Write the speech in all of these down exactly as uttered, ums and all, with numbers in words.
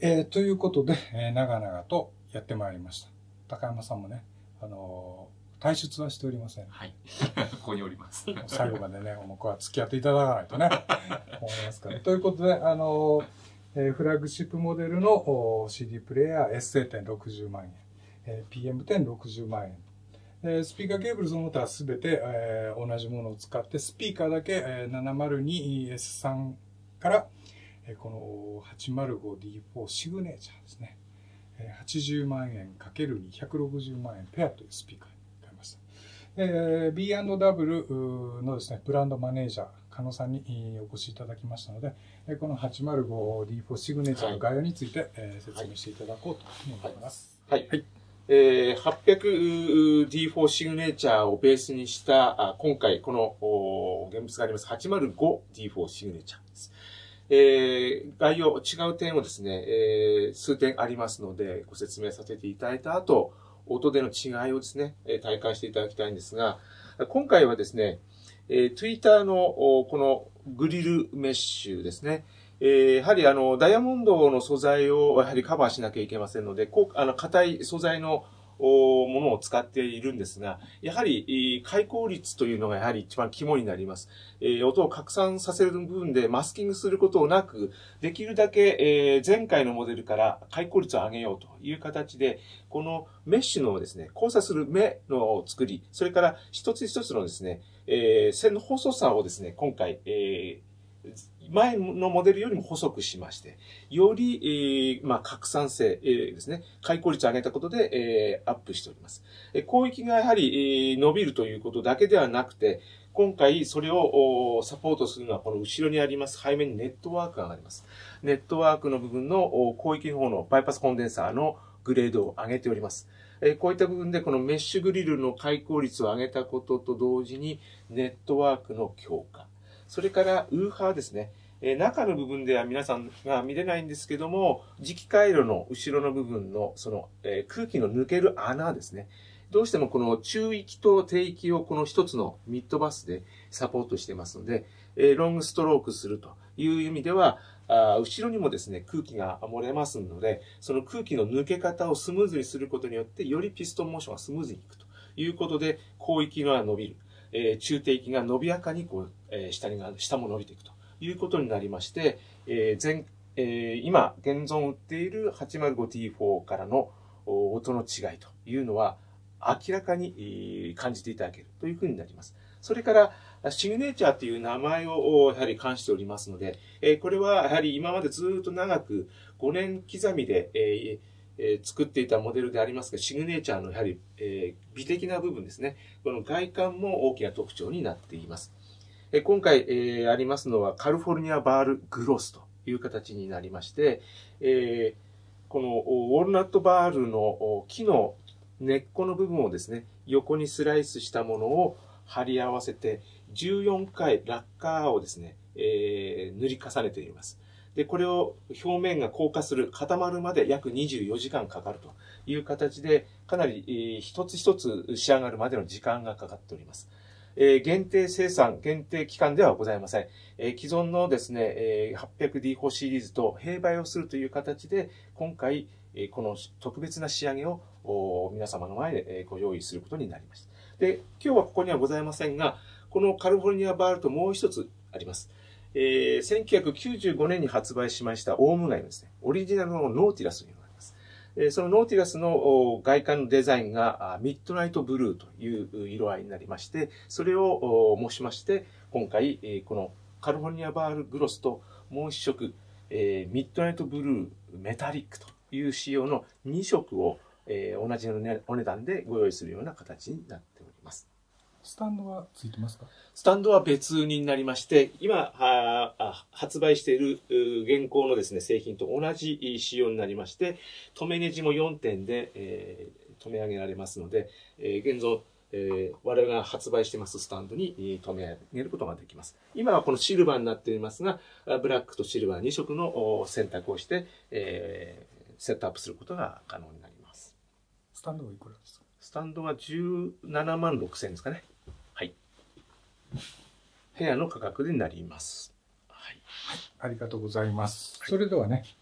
えー、ということで、えー、長々とやってまいりました。高山さんもね、あのー、退出はしておりません。 はい。ここにおります。 最後までね、僕は付き合っていただかないとね、思いますから。ということで、あのーえー、フラッグシップモデルの シーディー プレイヤー エスエーテンろくじゅうまんえん、えー、ピーエムテンろくじゅうまんえん。えー、スピーカーケーブルその他すべて、えー、同じものを使って、スピーカーだけ、えー、ななまるにエスさん から、えー、この はちまるごディーフォー シグネーチャーですね。えー、はちじゅうまんえん ×にひゃくろくじゅうまんえんペアというスピーカーに変えました。えー、ビーアンドダブリュー のですね、ブランドマネージャー、加野さんにお越しいただきましたので、この はちまるごディーフォー シグネーチャーの概要について、はい、説明していただこうと思います。 はい。はいはいえー、はっぴゃくディーフォー シグネーチャーをベースにした、あ今回この現物があります はちまるごディーフォー シグネーチャーです。えー、概要、違う点をですね、えー、数点ありますので、ご説明させていただいた後、音での違いをですね、体感していただきたいんですが、今回はですね、えー、Twitter のこのグリルメッシュですね、えー、やはりあの、ダイヤモンドの素材をやはりカバーしなきゃいけませんので、こう、あの、硬い素材のものを使っているんですが、やはり、開口率というのがやはり一番肝になります。えー、音を拡散させる部分でマスキングすることなく、できるだけ、えー、前回のモデルから開口率を上げようという形で、このメッシュのですね、交差する目の作り、それから一つ一つのですね、えー、線の細さをですね、今回、えー前のモデルよりも細くしまして、より、えー、まあ、拡散性、えー、ですね、開口率を上げたことで、えー、アップしております。えー、広域がやはり、えー、伸びるということだけではなくて、今回それをサポートするのはこの後ろにあります背面にネットワークがあります。ネットワークの部分の広域の方のバイパスコンデンサーのグレードを上げております。えー、こういった部分でこのメッシュグリルの開口率を上げたことと同時にネットワークの強化。それからウーハーですね。えー、中の部分では皆さんが見れないんですけども、磁気回路の後ろの部分のその、えー、空気の抜ける穴ですね。どうしてもこの中域と低域をこの一つのミッドバスでサポートしていますので、えー、ロングストロークするという意味では、あ後ろにもですね、空気が漏れますので、その空気の抜け方をスムーズにすることによって、よりピストンモーションがスムーズにいくということで、広域が伸びる。えー、中低域が伸びやかにこう、えー、下にが下も伸びていくということになりまして、えー前えー、今現存売っている はちまるごディーフォー からの音の違いというのは明らかに感じていただけるというふうになります。それからシグネーチャーという名前をやはり冠しておりますので、えー、これはやはり今までずっと長くごねん刻みで、えーえー、作っていたモデルでありますが、シグネーチャーのやはり、えー、美的な部分ですね。この外観も大きな特徴になっています。えー、今回、えー、ありますのはカリフォルニアバールグロスという形になりまして、えー、このウォールナットバールの木の根っこの部分をですね、横にスライスしたものを貼り合わせてじゅうよんかいラッカーをですね、えー、塗り重ねています。で、これを表面が硬化する、固まるまで約にじゅうよじかんかかるという形で、かなり、えー、一つ一つ仕上がるまでの時間がかかっております。えー、限定生産、限定期間ではございません。えー、既存のですね、えー、はっぴゃくディーフォー シリーズと併売をするという形で、今回、えー、この特別な仕上げを皆様の前でご用意することになりました。で、今日はここにはございませんが、このカリフォルニアバールともう一つあります。えー、せんきゅうひゃくきゅうじゅうごねんに発売しましたオウムガイのですね、オリジナルのノーティラスというのがあります。えー、そのノーティラスの外観のデザインがミッドナイトブルーという色合いになりまして、それを模しまして、今回、えー、このカリフォルニアバールグロスともう一色、えー、ミッドナイトブルーメタリックという仕様のに色を、えー、同じの、ね、お値段でご用意するような形になっております。 スタンドはついてますか？ スタンドは別になりまして、今、あ発売している現行のですね、製品と同じ仕様になりまして、留めネジもよんてんで、えー、留め上げられますので、えー、現存、えー、我々が発売していますスタンドに留め上げることができます。今はこのシルバーになっていますが、ブラックとシルバーに色の選択をして、えー、セットアップすることが可能になります。 スタンドはいくらですか？ スタンドはじゅうななまんろくせんえんですかね。はい。部屋の価格になります。はい。 はい、ありがとうございます。はい、それではね、視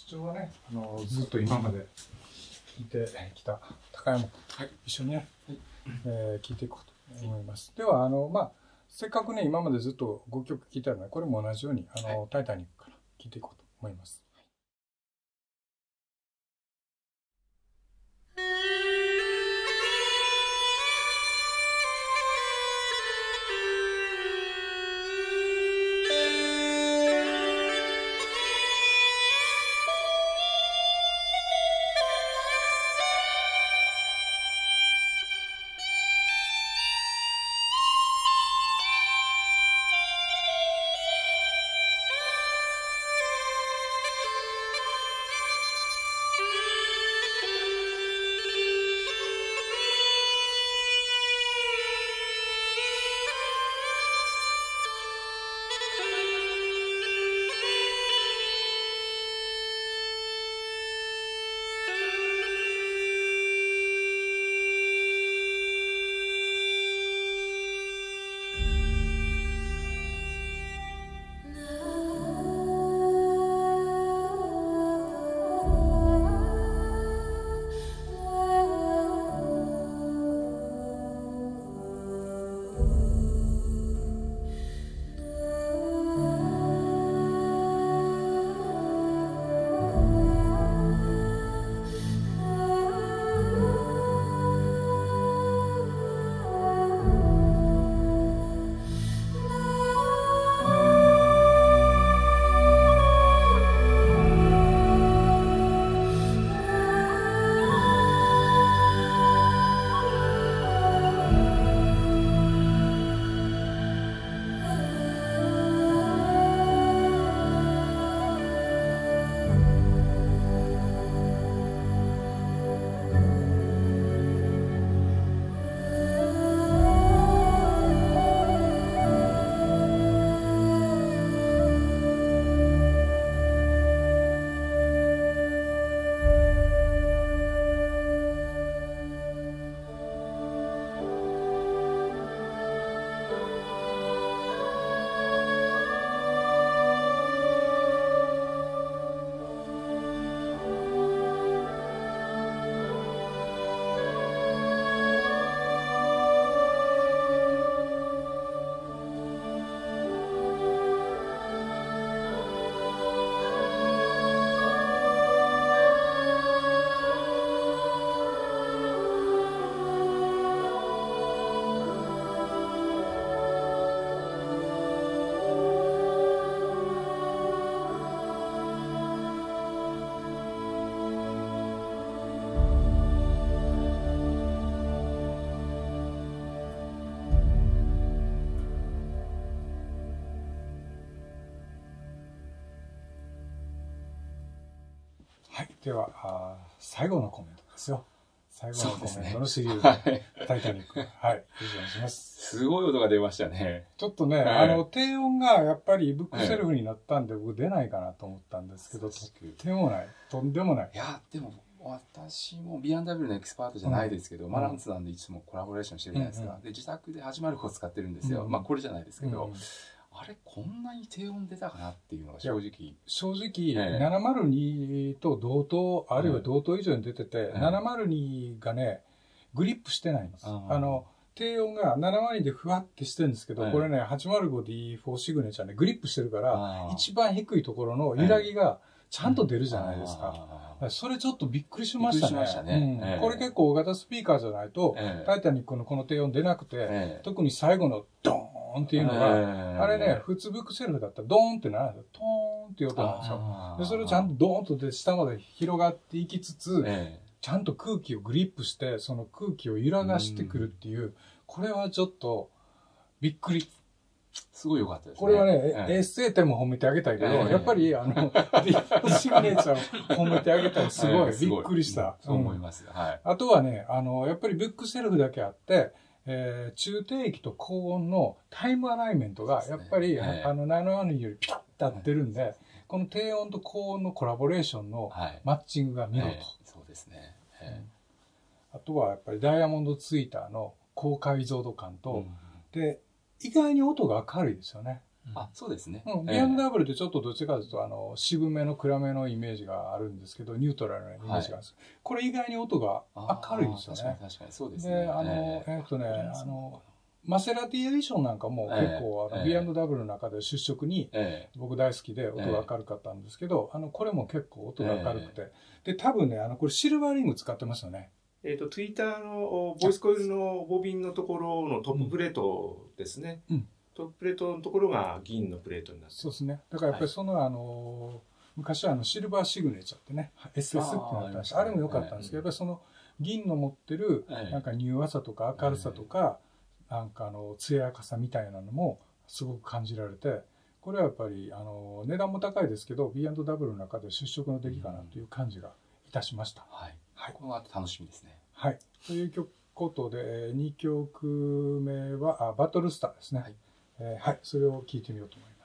張はね、あのずっと今まで聞いてきた高山君と一緒にね、はい、えー、聞いていこうと思います。では、あの、まあ、せっかくね、今までずっとごきょく聴いたので、これも同じように、あの、はい、タイタニックから聴いていこうと思います。はい、ではあ最後のコメントですよ。最後のコメントのシリーズ、ね、タイタニック。はい、お願いします。 すごい音が出ましたね。 ちょっとね、はい、あの低音がやっぱりブックセルフになったんで、はい、僕出ないかなと思ったんですけど、とってもない、とんでもない。 いやでも私も ビーアンドダブリュー のエキスパートじゃないですけど、うん、マランツなんでいつもコラボレーションしてるじゃないですか。うんうん、で自宅で始まる方を使ってるんですよ。うん、まあこれじゃないですけど。うん、あれこんなに低音出たかなっていうのが正直正直、ええ、ななまるにと同等あるいは同等以上に出てて、ええ、ななまるにがねグリップしてないんです。あ, あの低音がななまるにでふわってしてるんですけど、ええ、これね はちまるごディーフォー シグネチャーねグリップしてるから一番低いところの揺らぎがちゃんと出るじゃないですか。ええ、それちょっとびっくりしましたね。したね、うんええ、これ結構大型スピーカーじゃないと、ええ、タイタニックのこの低音出なくて、ええ、特に最後のドーンっていうのが、えー、あれね、普通ブックセルフだったらドーンってなるんですよ。トーンっていう音なんですよ。で、それをちゃんとドーンとで下まで広がっていきつつ、えー、ちゃんと空気をグリップして、その空気を揺らがしてくるっていう、これはちょっとびっくり。 すごい良かったですね。 これはね、えー、エスエー 点も褒めてあげたいけど、えー、やっぱり、あの、ディーフォー シグネチャーを褒めてあげたい。すごい、びっくりした。 そう思います。はい。 あとはね、あの、やっぱりブックセルフだけあって、えー、中低域と高音のタイムアライメントがやっぱり、ねえー、あのななまるによりピタッと合ってるんで、はい、この低音と高音のコラボレーションのマッチングが見事、はいえー、 そうですね、えー、あとはやっぱりダイヤモンドツイーターの高解像度感と、うん、で意外に音が明るいですよね。 あ、そうですね。 うん、ビーアンドダブリュー ってちょっとどっちかというと、あの、渋めの暗めのイメージがあるんですけど、ニュートラルなイメージがあるんです。はい、これ意外に音が明るいですよね。 確かに確かにそうですね。 で、あの、えー、っとね、あの、マセラティエディションなんかも結構、あの、ビーアンドダブリュー の中で出色に、僕大好きで音が明るかったんですけど、あの、これも結構音が明るくて、で、多分ね、あの、これシルバーリング使ってますよね。 えっと、ツイッターのボイスコイルのボビンのところのトッププレートですね。うん。トッププレートのところが銀のプレートになってそうですね。だからやっぱりその、はい、あの、昔はあのシルバーシグネチャーってね、エスエス ってなったんです。あれも良かったんですけど、やっぱりその銀の持ってる、なんか柔和さとか明るさとか、なんかあの、艶やかさみたいなのもすごく感じられて、これはやっぱり、あの、値段も高いですけど、ビーアンドダブリュー の中で出色の出来かなという感じがいたしました。 はい。はい。この後楽しみですね。 はい。ということで、にきょくめは、あ、バトルスターですね。はい。えー、はい。それを聞いてみようと思います。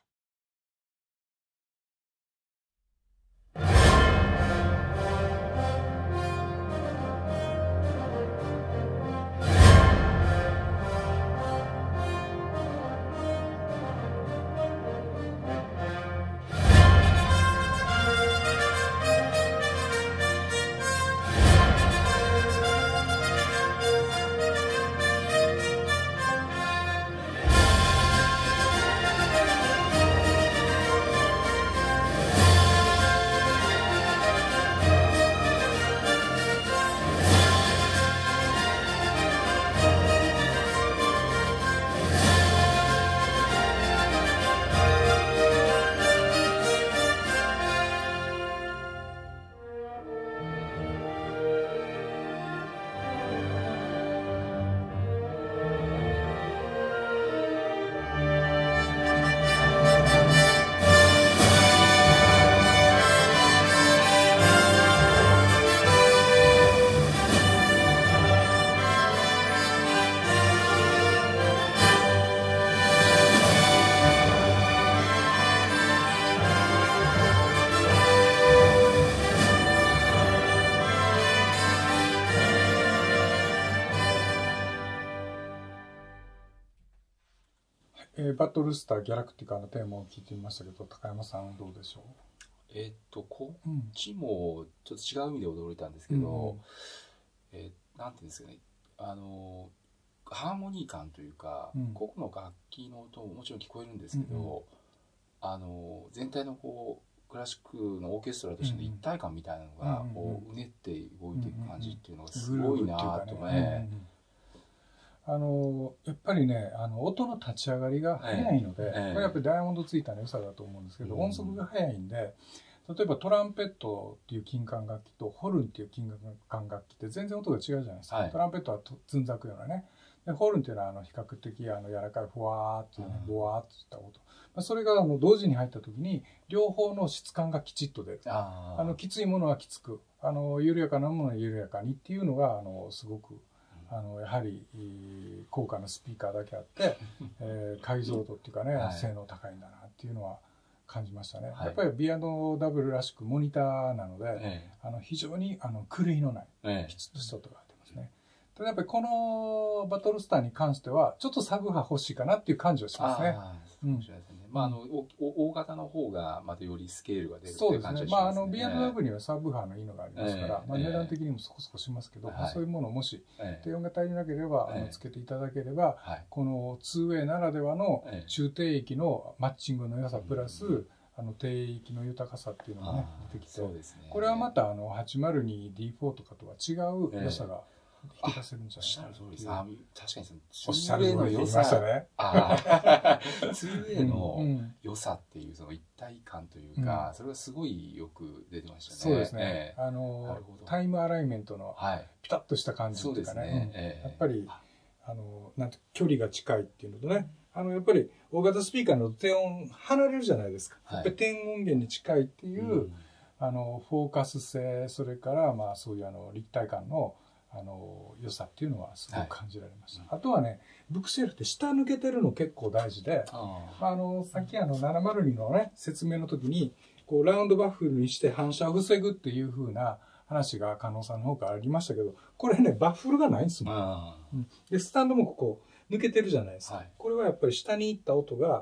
えー、バトルスターギャラクティカのテーマを聞いてみましたけど、高山さんどうでしょう？ えっと、こっちもちょっと違う意味で驚いたんですけど、うん、えー、なんていうんですかね、あの、ハーモニー感というか、うん、個々の楽器の音ももちろん聞こえるんですけど、うん、あの、全体のこう、クラシックのオーケストラとしての一体感みたいなのが、こう、うねって動いていく感じっていうのがすごいなぁとね。 あの、やっぱりね、あの、音の立ち上がりが早いので、ええ、これやっぱりダイヤモンドツイーターの良さだと思うんですけど、うん、音速が早いんで、例えばトランペットっていう金管楽器とホルンっていう金管楽器って全然音が違うじゃないですか。はい、トランペットはずんざくようなね。で、ホルンっていうのはあの比較的あの柔らかいふわーっていうね、ボワーっていった音。まあ、それがあの同時に入った時に両方の質感がきちっと出る。あのきついものはきつく、あの緩やかなものは緩やかにっていうのがあのすごくあのやはり高価なスピーカーだけあって、えー、解像度っていうかね、はい、性能高いんだなっていうのは感じましたね。はい、やっぱり ビーアンドダブリュー らしくモニターなので、ええ、あの非常にあの狂いのないきちっとした音が出ますね。ただやっぱりこのバトルスターに関してはちょっとサブ波欲しいかなっていう感じはしますね。 うん、まああの大型の方がまたよりスケールが出るっていう感じがしますね。 そうですね。まああの ビーアンドダブリュー にはサブ波のいいのがありますから、えー、まあ値段的にもそこそこしますけど、えー、そういうものをもし低音が足りなければ、えー、あのつけていただければ、えー、この ツーウェイ ならではの中低域のマッチングの良さプラス、えー、あの低域の豊かさっていうのがね出てきて、ね、これはまたあの はちまるにディーフォー とかとは違う良さが、えー引き出せるんじゃないかな。 あ、確かにそのツーウェイの良さ、 ツーウェイの良さっていうその一体感というか、それがすごいよく出てましたね。 そうですね。あのタイムアライメントのピタッとした感じというかね、やっぱりあのなんて距離が近いっていうのとね、あのやっぱり大型スピーカーの低音離れるじゃないですか。やっぱり低音源に近いっていうあのフォーカス性、それからまあそういうあの立体感のあの良さっていうのはすごく感じられました。はい、あとはね、ブックシェルって下抜けてるの結構大事で、あまあ、あのさっきあのななまるにのね説明の時にこうラウンドバッフルにして反射を防ぐっていう風な話が加納さんの方からありましたけど、これねバッフルがないんですもん。うん、でスタンドもここ抜けてるじゃないですか。はい、これはやっぱり下に行った音が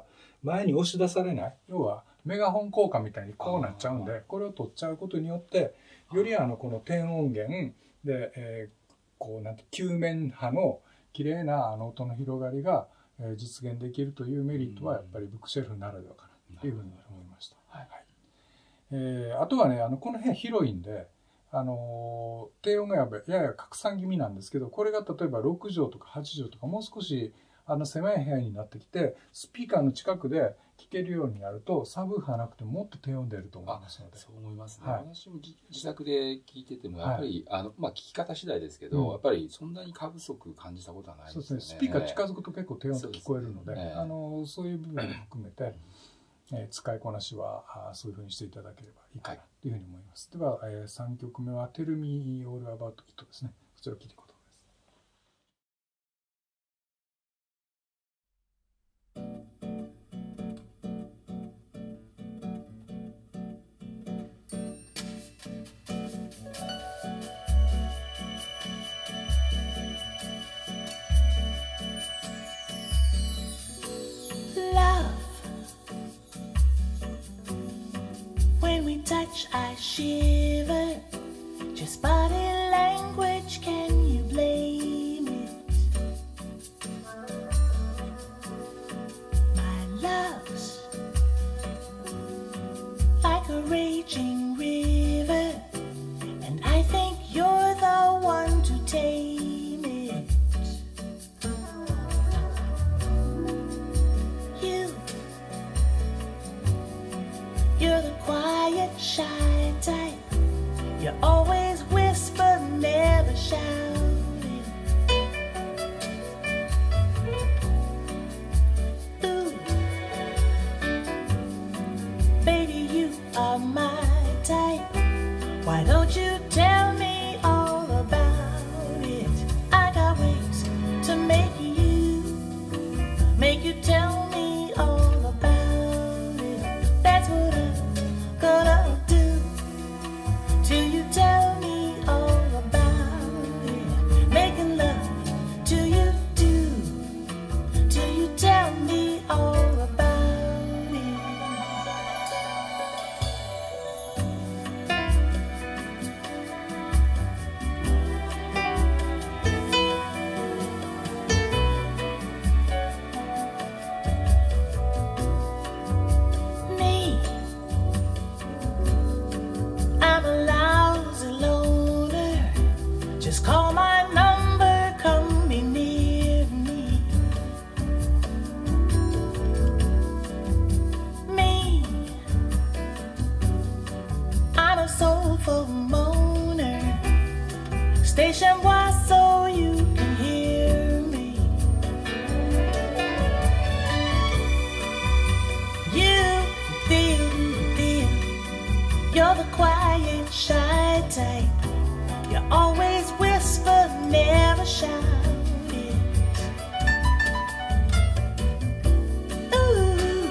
前に押し出されない、要はメガホン効果みたいにこうなっちゃうんで、これを取っちゃうことによってよりあのこの低音源で、えー、こうなんて球面波の綺麗なあの音の広がりが、えー、実現できるというメリットはやっぱりブックシェルフならではかなというふうに思いました。はいはい。えー、あとはね、あのこの部屋広いんで、あのー、低音がややや拡散気味なんですけど、これが例えばろくじょうとかはちじょうとかもう少しあの狭い部屋になってきて、スピーカーの近くで聴けるようになると、サブウーファーなくてももっと低音出ると思いますので。 そう思いますね。 はい、 私も自宅で聴いてても、やっぱり、はい、あの、まあ、聴き方次第ですけど、うん、やっぱりそんなに過不足感じたことはないですね。 そうですね。スピーカー近づくと結構低音と聞こえるので、ね、あの、そういう部分も含めて、えー、使いこなしはあそういうふうにしていただければいいかなというふうに思います。はい、では、えー、さんきょくめは Tell Me All About It ですね。こちらを聴いていこうと思います。 Touch, I shiver. Just body language, can you blame it? My love's like a raging river, and I think you're the one to tame it. You, you're the quiet, shy type. You always whisper, never shout it. Ooh, baby, you are my type. Why don't you tell me all about it? I got ways to make you, make you tell me all about it. That's what I'm gonna do till you tell me all about it. Making love to you do till you tell me all about it. Me, I'm a lousy loner. Just call my number, come be near me. Me, I'm a soulful moaner. Station wide so you can hear me. You feel, feel, you're the quiet, shy type. You always whisper, never shout it. Ooh,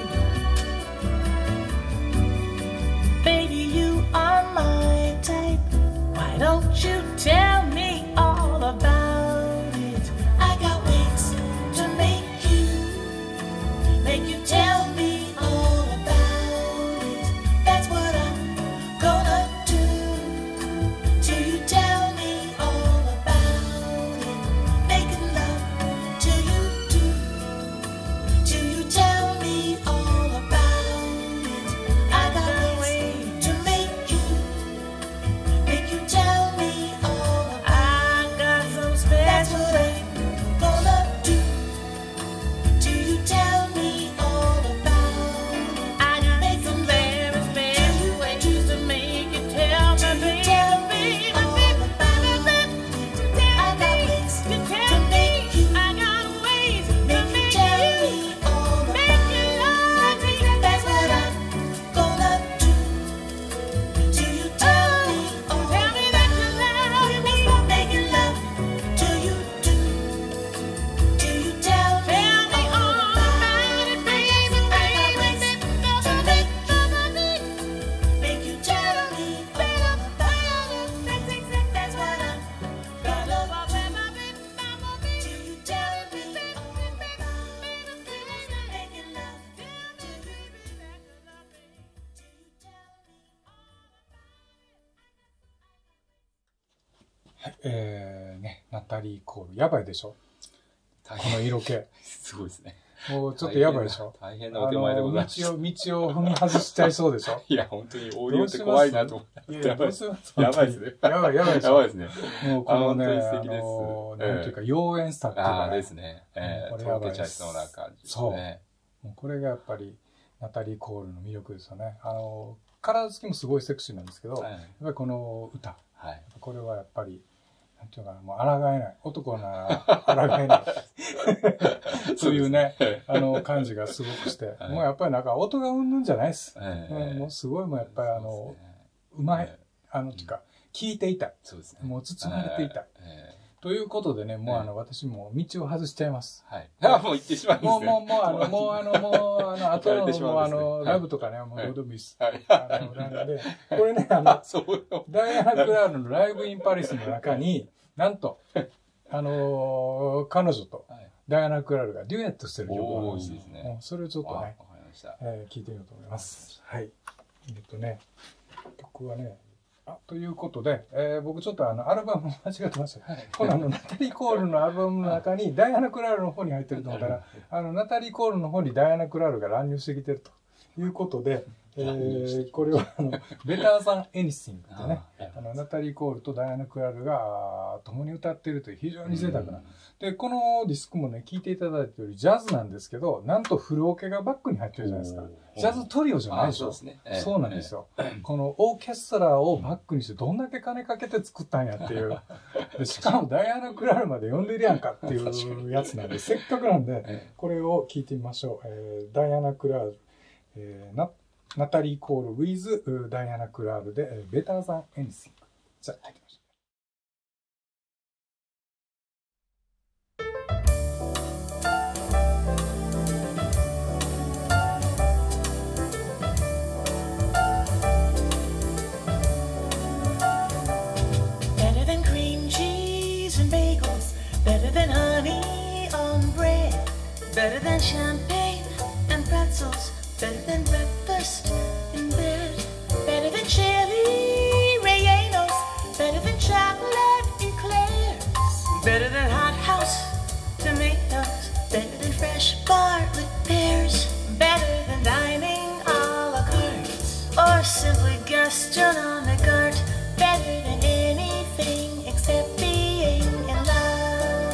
baby, you are my type. Why don't you tell me all about it? I got ways to make you, make you tell me all about it. That's what I'm gonna do till you tell me all about it. Making love to you do till you tell me all about it. I got ways to make you, make you tell me はい、えー、ね、ナタリー・コール。やばいでしょ大この色気。 すごいですね。 もうちょっとやばいでしょ大変なお手前でございます。 道を、道を踏み外しちゃいそうでしょいや、本当にオーディオって怖いなと思って。 いや、どうします？ やばいですね。 やばい、やばいでしょやばいですね。 もうこのね、 あ、 あの、なんていうか、妖艶さっていうか、 ああですね。えー、とろけちゃいそうな感じですね。 そう。もうこれがやっぱり、ナタリー・コールの魅力ですよね。あの、体つきもすごいセクシーなんですけど、はい、やっぱりこの歌、はい、これはやっぱり、なんていうかな、もう抗えない。男なら抗えない。そういうね、あの感じがすごくして、はい、もうやっぱりなんか音がうんぬんじゃないです。はい、うん、もうすごいもうやっぱりあの、うまい。あの、ていうか、聞いていたい。そうですね。もう包まれていたい。ということでね、もうあの、私も道を外しちゃいます。 はい。あ、もう行ってしまうんですね。 もう、もう、もう、あの、もう、あの、もう、あの、後の、もう、あの、ラブとかね、もう、どうでもいいです。はい。あの、なので、これね、あの、ダイアナ・クラールのライブ・イン・パリスの中に、なんと、あの、彼女と、ダイアナ・クラールがデュエットしてる曲があるんですね。それをちょっとね、えー、聞いてみようと思います。はい。えっとね、曲はね、あということで、えー、僕ちょっとあの、アルバム間違ってました。はい、このあの、ナタリー・コールのアルバムの中に、ダイアナ・クラールの方に入ってると思ったら、あの、ナタリー・コールの方にダイアナ・クラールが乱入してきてるということで、えー、これはあの、ベターザン・エニシングってね、あの、ナタリー・コールとダイアナ・クラールが共に歌っているという非常に贅沢な。で、このディスクもね、聴いていただいているよりジャズなんですけど、なんとフルオケがバックに入ってるじゃないですか。ジャズトリオじゃないでしょ。そうですね。えー、そうなんですよ。えー、このオーケストラをバックにしてどんだけ金かけて作ったんやっていう。でしかもダイアナ・クラールまで呼んでるやんかっていうやつなんで、せっかくなんで、これを聴いてみましょう。えー、ダイアナ・クラール、えー、ナナタリー・コール with ダイアナ・クラールで、ベターザン・エニシング。じゃあ、入ってみましょう。 Better than champagne and pretzels. Better than breakfast in bed. Better than chili rellenos. Better than chocolate eclairs. Better than hothouse tomatoes. Better than fresh bartlett pears. Better than dining a la carte or simply gastronomic art. Better than anything except being in love.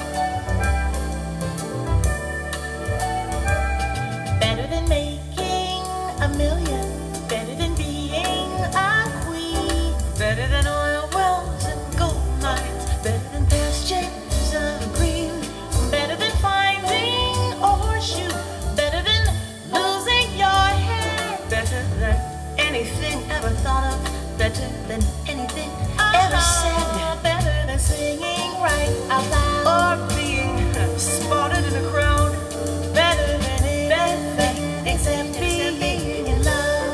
Making a million, better than being a queen, better than oil wells and gold mines, better than pastures of green, better than finding a horseshoe, better than losing your hair, better than anything ever thought of, better than anything ever said, better than singing right out loud or being spotted in a crowd, better than anything except being in love.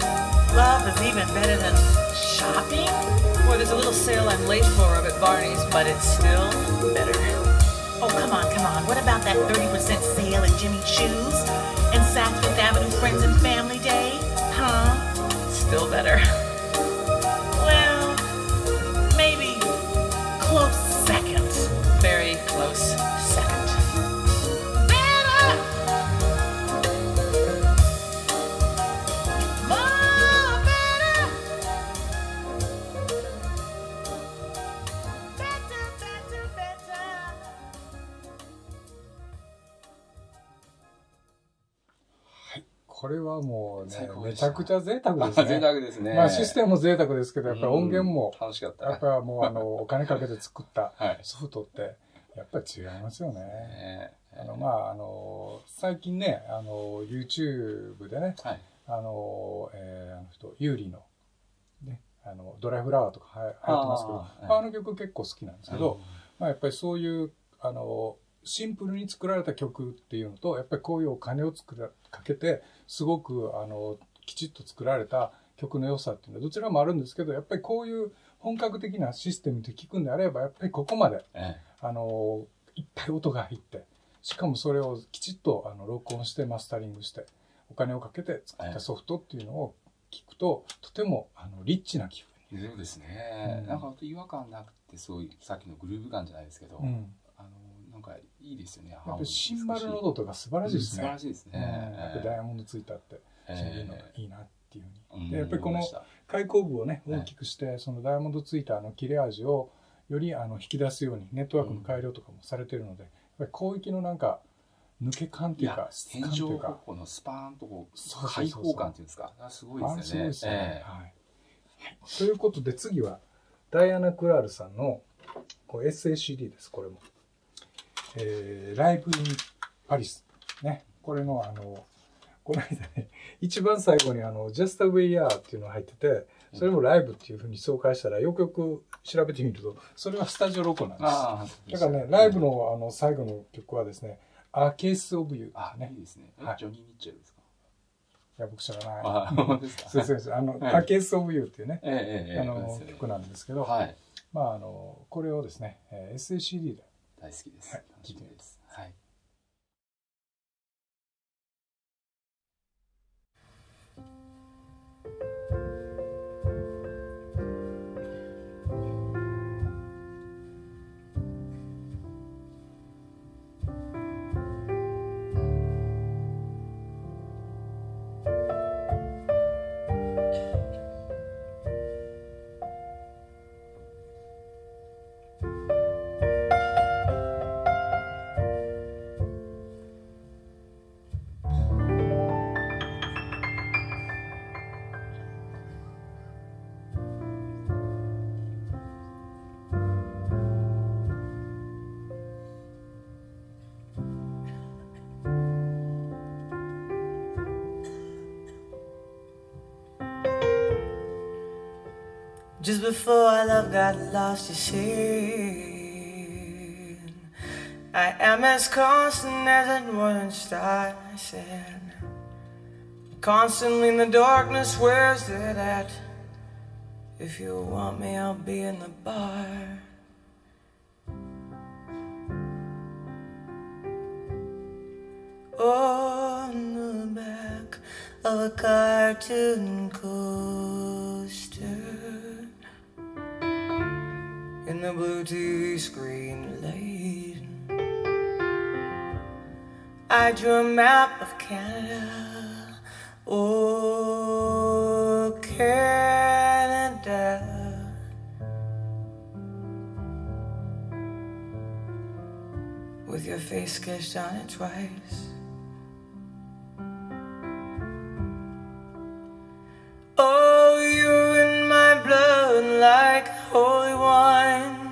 Even better than shopping? Boy, there's a little sale I'm late for up at Barney's, but but it's still better. Oh, come on, come on. What about that thirty percent sale at Jimmy Choo's and South Fifth Avenue Friends and Family Day? Huh? Still better. Well, maybe close second. Very close second. Better! More better! Better, better, better. これはもうね、 最高でしためちゃくちゃ贅沢ですね。 贅沢ですね。 まあシステムも贅沢ですけど、やっぱり音源も、 楽しかった。 やっぱりもうあの、お金かけて作ったはいソフトって、やっぱり違いますよね。 ねあの、まあ、あの、最近ね、あの、YouTube でね、 はい。 あの、えー、あの人、ユーリの、ね、あの、ドライフラワーとかは流行ってますけど、 あーまあ、あの曲結構好きなんですけど、まあ、やっぱりそういう、あの、シンプルに作られた曲っていうのと、やっぱりこういうお金を作らかけて、すごく、あの、きちっと作られた曲の良さっていうのはどちらもあるんですけど、やっぱりこういう本格的なシステムで聴くんであれば、やっぱりここまで、 えあの、いっぱい音が入って、しかもそれをきちっとあの録音してマスタリングして、お金をかけて作ったソフトっていうのを聞くと、とてもあのリッチな気分え。そうですね。 うんなんか本当違和感なくて、そういう、さっきのグルーヴ感じゃないですけど、 に。うん。 あの、なんかいいですよね。 やっぱりシンバルの音とか素晴らしいですね。 素晴らしいですね。 うんやっぱりダイヤモンドついたって、 ええそういうのがいいなっていうふうに。 うんで、やっぱりこの思いました開口部をね、 ええ大きくして、そのダイヤモンドついたあの切れ味をよりあの引き出すように、ネットワークの改良とかもされてるので、やっぱり広域のなんか、抜け感っていいうかや、、 質天井方感というか、 向のスパーンとこう、 そうそうそうそう開放感っていうんですか。あすごいあですよね。 すごいですよね。 えはい。はいということで次は、ダイアナ・クラールさんのこう エスエーシーディー です、これも。えー、ライブ・イン・パリス。ね。これの、あの、この間ね、一番最後にあの、Just the Way You Are っていうのが入ってて、それもライブっていうふうに紹介したら、よくよく調べてみると、それはスタジオ録音なんです。 ああ、 だからね、ライブのあの最後の曲はですね、A Case of You あ、 ね。 いいですね。えはいジョニー・ミッチェルですか？ いや、僕知らない。 あ、本当ですか？ そうそうそう。あの、 はい A Case of You っていうね、 ええええええあのそうですよね曲なんですけど、 はい。 まあ、あの、これをですね、えー エスエーシーディー で、 大好きです。 はい楽しみです。はい。 Just before our love got lost, you see, I am as constant as it once I said. Constantly in the darkness, where's it at? If you want me, I'll be in the bar. On the back of a cartoon coaster, in the blue T V screen light, I drew a map of Canada. Oh, Canada. With your face sketched on it twice. Oh, you're in my blood like holy wine.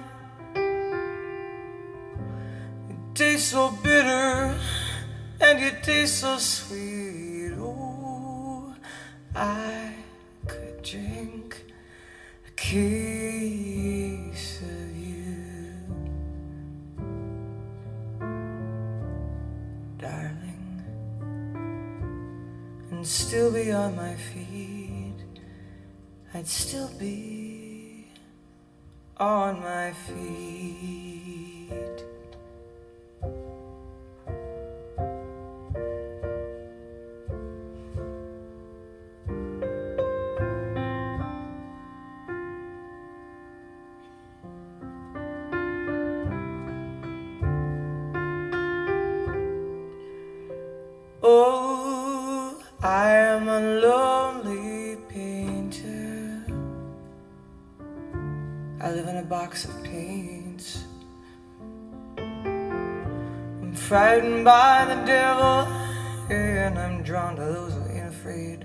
You taste so bitter and you taste so sweet. Oh, I could drink a case of you, darling, and still be on my feet. I'd still be on my feet. Oh, I am a lonely painter. I live in a box of paints. I'm frightened by the devil, and I'm drawn to those who ain't afraid.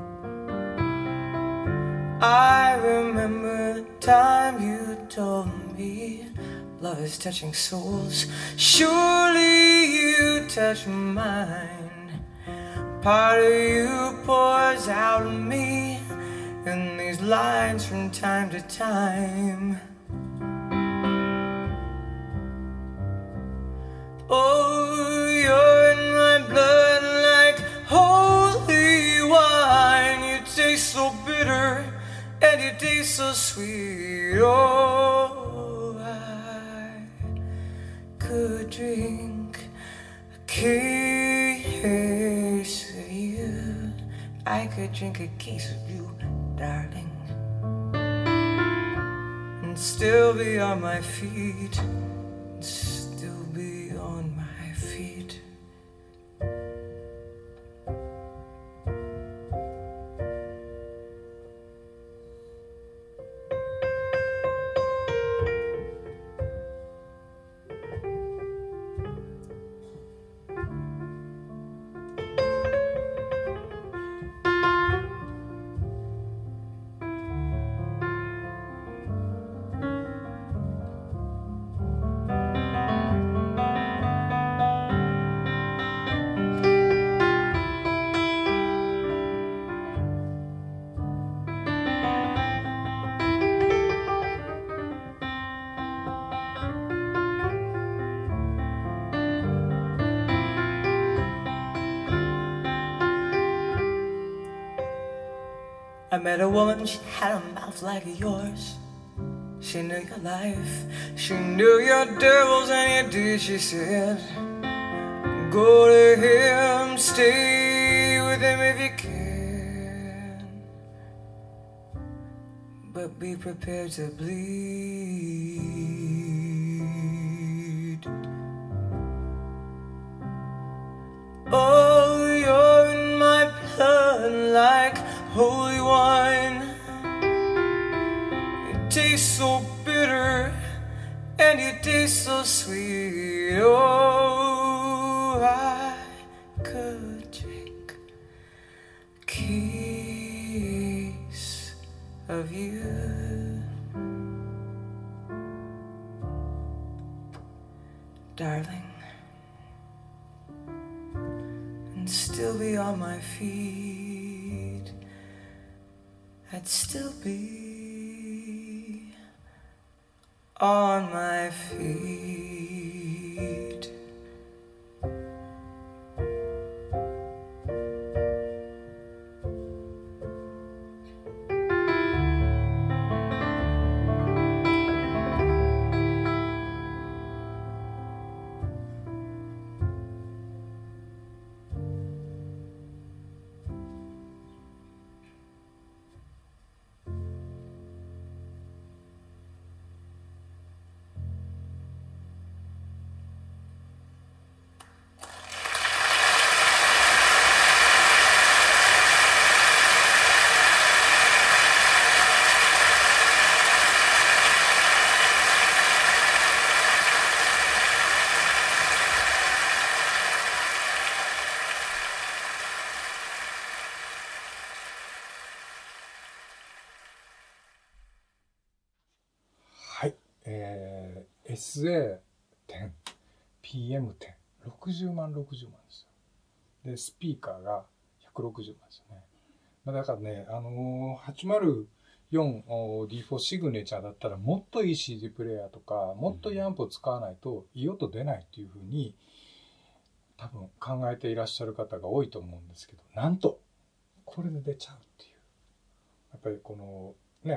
I remember the time you told me love is touching souls. Surely you touch mine. Part of you pours out of me in these lines from time to time. Oh, you're in my blood like holy wine. You taste so bitter and you taste so sweet. Oh, I could drink a case of you. I could drink a case of you, darling, and still be on my feet, and still be on my feet. I met a woman, she had a mouth like yours. She knew your life, she knew your devils and your deeds. She said, go to him, stay with him if you can, but be prepared to bleed. Oh, you're in my blood like holy wine. It tastes so bitter and it tastes so sweet. Oh, I could drink a case of you, darling, and still be on my feet. I'd still be on my feet. エスエーテン、ピーエムテン、ろくじゅうまんろくじゅうまんですよ。で、スピーカーがひゃくろくじゅうまんですよね。まあ、だからね、あのー、はちまるよん ディーフォー シグネチャーだったらもっといい シーディー プレイヤーとか、もっといいアンプを使わないといい音出ないっていうふうに多分考えていらっしゃる方が多いと思うんですけど、なんとこれで出ちゃうっていう。やっぱりこのね、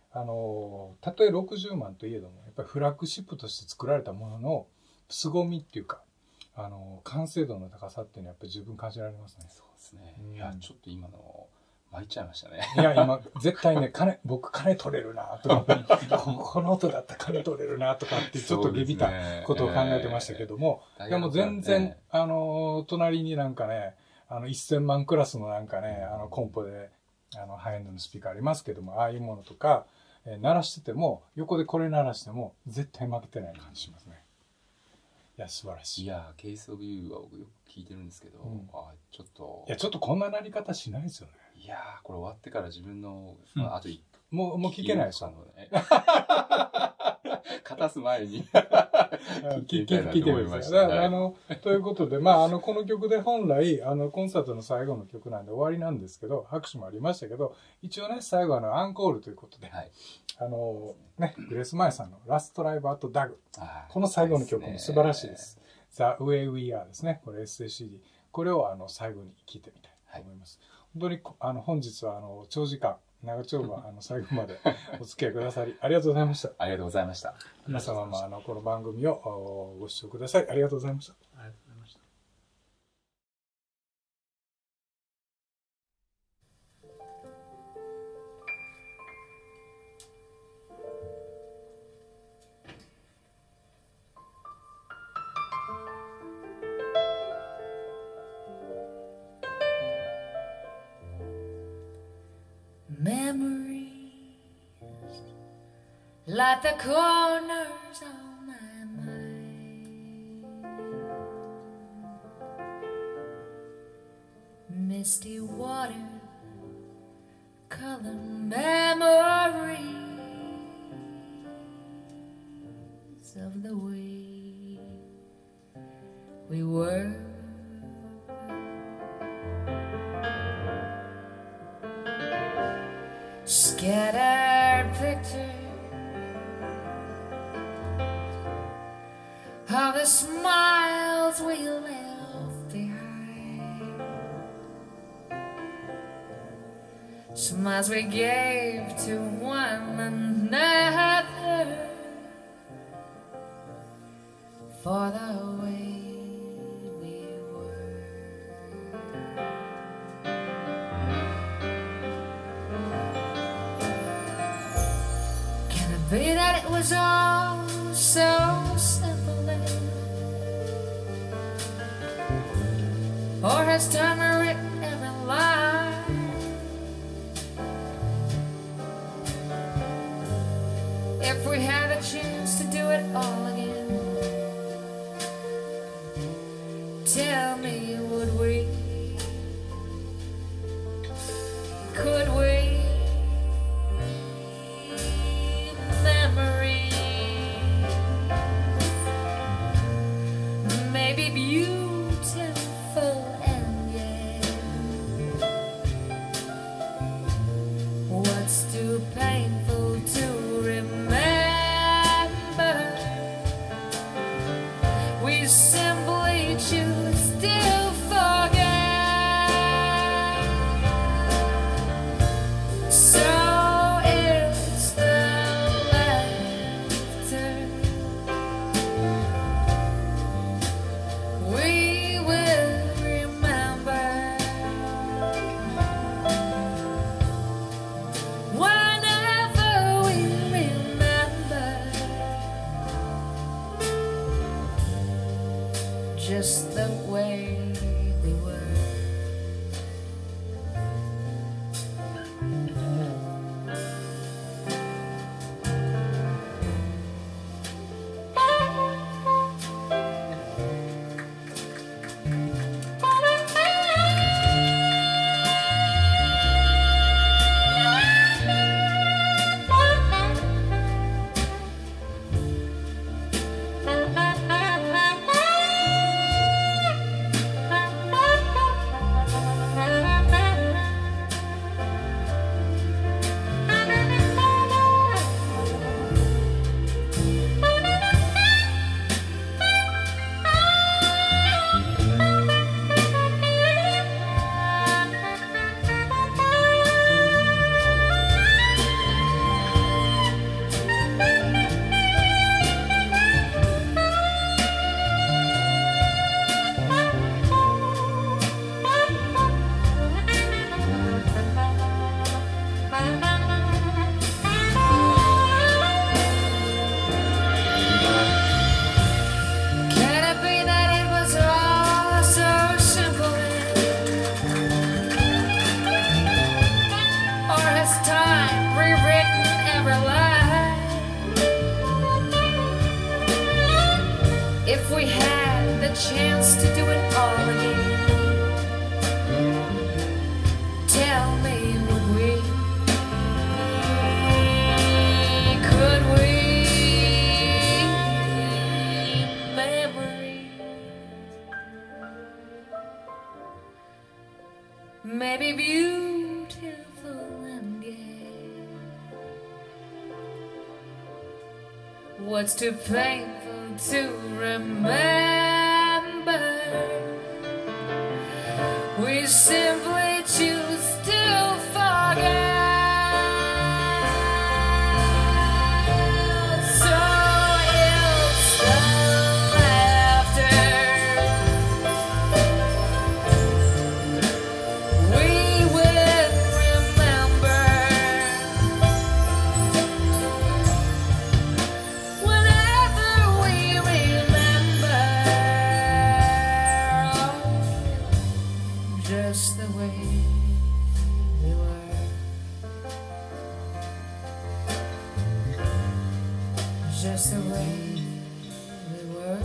あのたとえろくじゅうまんといえどもやっぱりフラッグシップとして作られたものの凄みっていうかあの完成度の高さっていうのはやっぱり十分感じられますね。 そうですね、 うん、 いやちょっと今の参っちゃいましたね。 いや今絶対ね金僕金取れるなとかこの音だったら金取れるなとかってちょっとビビったことを考えてましたけども、えー、でも全然、ね、あの隣になんかねあのせんまんクラスのなんかねあのコンポであのハイエンドのスピーカーありますけどもああいうものとか、えー、鳴らしてても横でこれ鳴らしても絶対負けてない感じしますね。いや素晴らしい。 いやケースオブユーは僕よく聞いてるんですけど、うん、あちょっといやちょっとこんな鳴り方しないですよね。 いやこれ終わってから自分の、うんまあ、あともうもう聞けないですよね。 片す前に聞いてみてください。あのということで、まああのこの曲で本来あのコンサートの最後の曲なんで終わりなんですけど、拍手もありましたけど、一応ね最後はあのアンコールということで、はい、あのねグレースマイさんのラストライブアットダグ、この最後の曲も素晴らしいです。The Way We Are ですね。これ エスエーシーディー、これをあの最後に聴いてみたいと思います。はい、本当にあの本日はあの長時間。長丁場あの最後までお付き合いくださりありがとうございました。 ありがとうございました。 皆様もあのこの番組をご視聴ください。ありがとうございました。 ありがとうございました。 Memories like the corners of my mind, misty water color memories of the way we were. Scattered pictures of the smiles we left behind, smiles we gave to one another for the way we were. Can it be that it was all so simple then? Or has time written every line? If we had a chance to do it all again, tell me, would we? Could we? Memories, maybe beautiful and yet what's too painful to remember? We simply choose to forget. So it's the laughter we will remember whenever we remember just the way we were. if we had the chance to do it all again, tell me, would we? Could we? Memories, maybe beautiful and gay. What's too painful to remember? We simply choose to forget. So it's the laughter we will remember. Whenever we remember, just the way we were, just the way we were,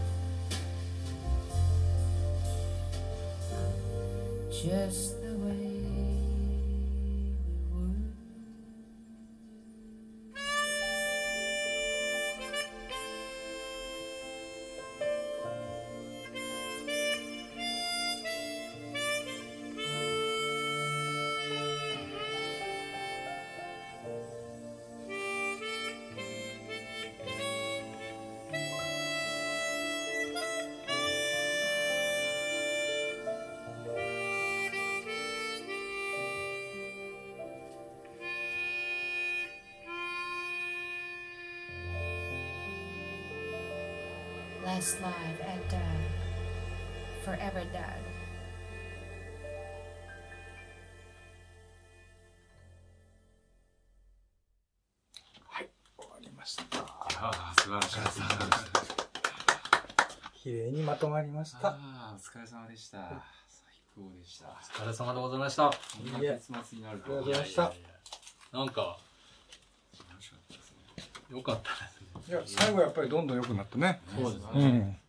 just the way we were. Last live at uh, Forever Done. 終わりました。 ああ、素晴らしかった。 綺麗にまとまりました。 ああ、お疲れ様でした。最高でした。 お疲れ様でございました。 こんな結末になるとは。 ありがとうございました。 なんか楽しかったですね。 良かったですね。 いや、最後やっぱりどんどん良くなってね。 そうですね。 うん。